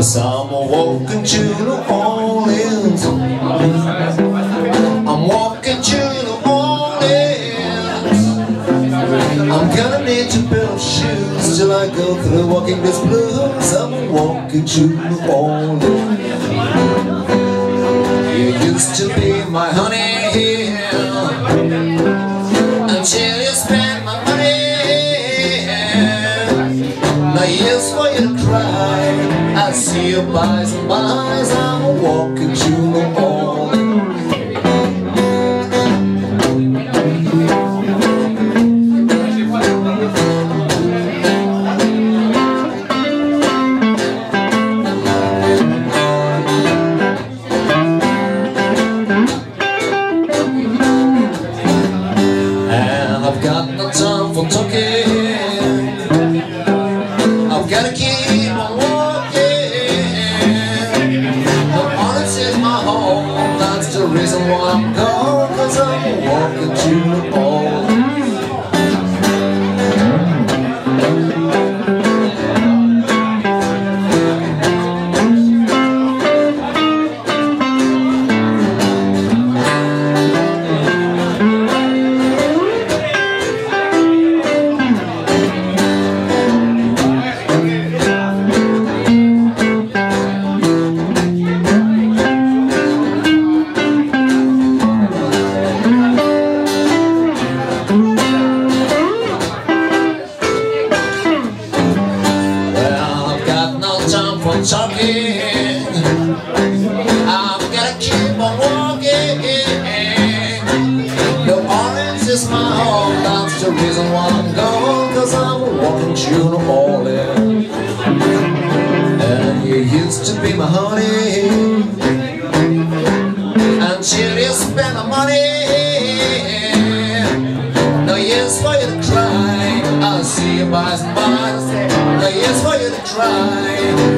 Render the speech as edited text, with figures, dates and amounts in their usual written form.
'Cause I'm walking to New Orleans. I'm walking to New Orleans. I'm gonna need to build shoes till I go through walking this blues. I'm walking to New Orleans. You used to be my honey until you spent my money. Now here's for you to cry. I see your eyes and my eyes. I'm walking to New Orleans. I've got no time for talking. I've got to keep on walking. New Orleans is my home. That's the reason why I'm gone. 'Cause I'm walking to New Orleans. Talking, I've got to keep on walking. New Orleans is my home. That's the reason why I'm gone. 'Cause I'm walking to New Orleans. And you used to be my honey until you spent my money. No use for you to cry. I see your eyes and mine. No use for you to cry.